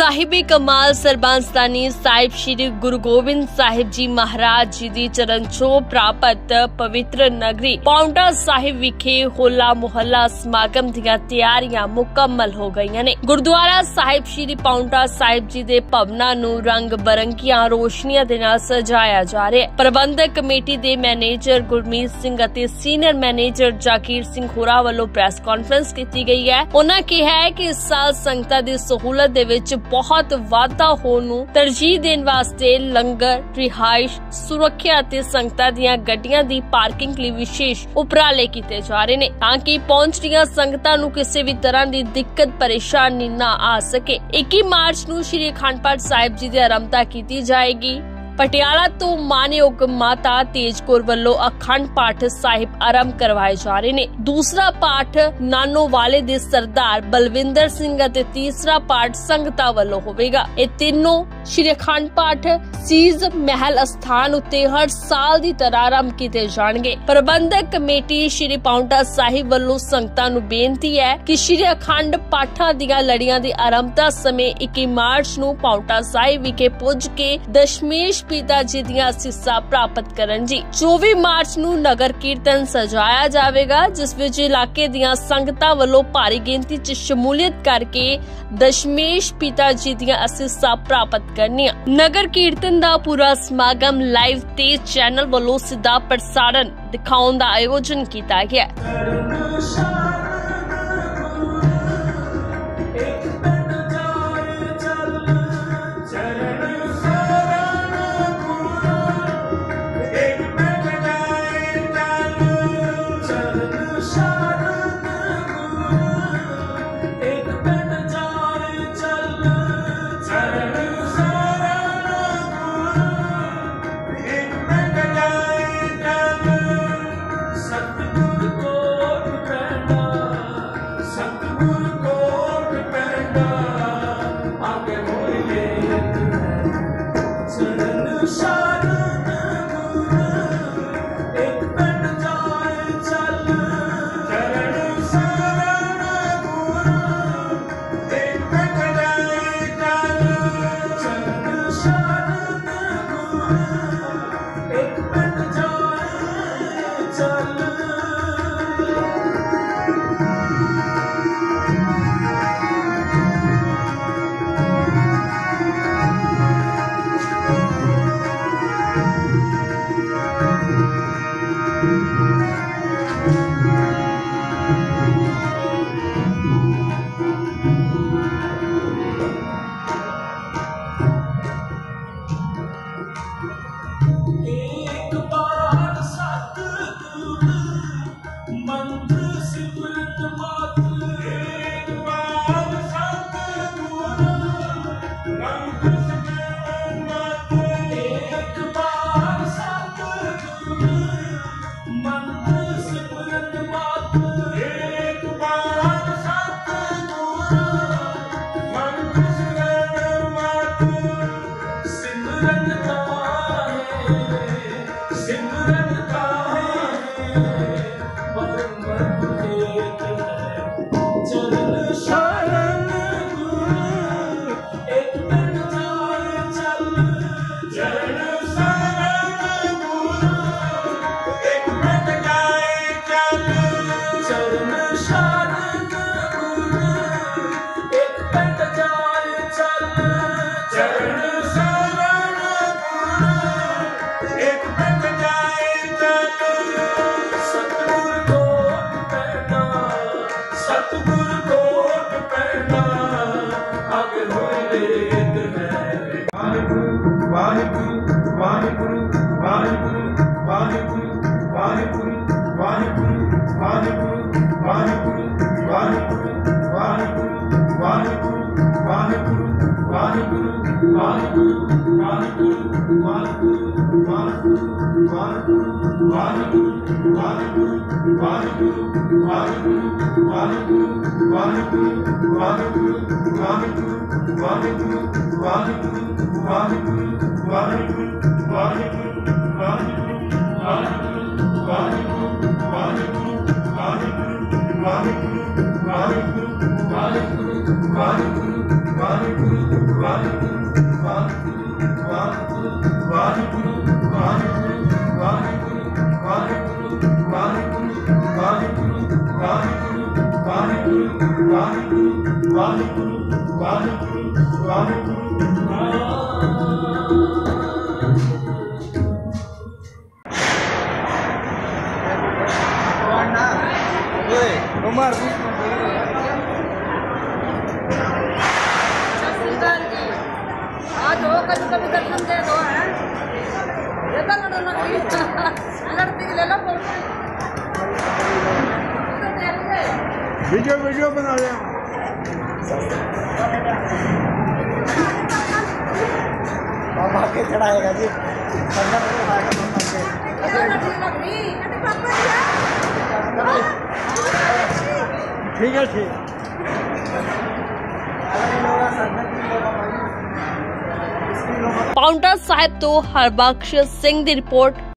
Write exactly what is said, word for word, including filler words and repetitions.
साहिबे कमाल सरबंसतानी साहिब श्री गुरु गोबिंद साहिब जी महाराज जी दी चरण छोह प्राप्त पवित्र नगरी पाउंटा साहिब विखे होला मुहल्ला समागम दीआं तैयारियां मुकम्मल हो गईयां ने। गुरुद्वारा साहिब श्री पाउंटा साहिब जी दे भवनां नूं रंग बरंगियां रोशनियां दे नाल सजाया जा रहा है। प्रबंधक कमेटी दे मैनेजर गुरमीत सिंह अते सीनियर मैनेजर जाकिर सिंह होरा वालों प्रेस कॉन्फ्रेंस की गई है। उन्होंने कहा है कि इस साल संगतां दी सहूलत दे विच बहुत वाधा होण नूं तरजीह देण वास्ते लंगर रिहाइश सुरक्षा ते संगतां दीआं गड्डियां दी पार्किंग लई विशेष उपराले कीते जा रहे ने ताकि पहुंच रहीआं संगतां नूं किसी भी तरह दी दिक्कत परेशानी ना आ सके। इक्की मार्च नूं श्री अखंड पाठ साहिब जी दी आरंभता कीती जाएगी। पटियाला तो मानयोग माता तेज कौर वालों अखंड पाठ साहिब आरंभ करवाए जा रहे ने। दूसरा पाठ नानो वाले दे सरदार बलविंदर सिंह अते तीसरा पाठ संगता वालों होवेगा। ये तीनों श्री अखंड पाठ सीज महल स्थान उत्ते हर साल दी तरह आरंभ किए जाणगे। प्रबंधक कमेटी श्री पाउंटा साहिब वालों संगतां नूं बेनती है कि श्री अखंड पाठां दीआं लड़ियां दी आरंभता समय इक्की मार्च नूं पाउंटा साहिब विखे पुज के दशमेश पिता जी दियां असीसां प्राप्त करन जी। चौबी मार्च नूं नगर कीर्तन सजाया जाएगा जिस विच इलाके दियां संगतां वालों भारी गिनती च शमूलियत करके दशमेश पिता जी दियां असीसां प्राप्त करनियां। नगर कीर्तन दा पूरा समागम लाइव तेज चैनल वालों सीधा प्रसारण दिखाउण दा आयोजन किया गया। Vahe Guru, Vahe Guru, Vahe Guru, Vahe Guru, Umar आज हो कभी कभी दर्शन दे दो है लड़ती ले लो वीडियो वीडियो बना रहे हैं बाबा के चढ़ाएगा जी ठीक है ठीक पाउंटा साहिब तो हरबख्श सिंह दी रिपोर्ट।